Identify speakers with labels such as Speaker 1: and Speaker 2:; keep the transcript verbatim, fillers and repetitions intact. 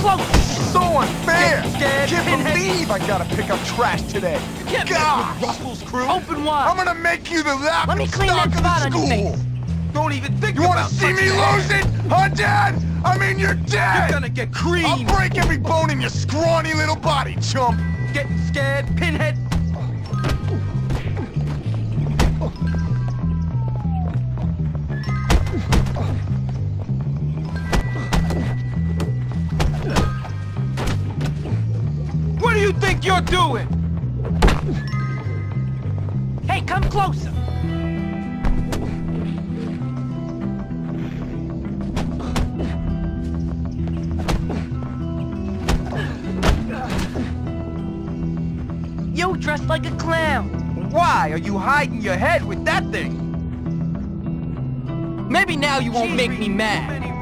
Speaker 1: close!
Speaker 2: So unfair!
Speaker 1: Get scared,
Speaker 2: Can't
Speaker 1: pinhead.
Speaker 2: believe I gotta pick up trash today.
Speaker 1: You can't
Speaker 2: God!
Speaker 1: mess with Russell's crew. Open wide.
Speaker 2: I'm gonna make you the laughing
Speaker 1: Let me clean
Speaker 2: stock
Speaker 1: that
Speaker 2: of the
Speaker 1: spot on your
Speaker 2: school.
Speaker 1: face. Don't even think
Speaker 2: You
Speaker 1: about
Speaker 2: wanna see me
Speaker 1: touching
Speaker 2: lose
Speaker 1: it.
Speaker 2: it? Huh, Dad? I mean, you're dead!
Speaker 1: You're gonna get creamed.
Speaker 2: I'll break every bone in your scrawny little body, chump!
Speaker 1: Getting scared, pinhead. What do you think you're doing? Hey, come closer. You dressed like a clown. Why? Are you hiding your head with that thing? Maybe now you won't make me mad.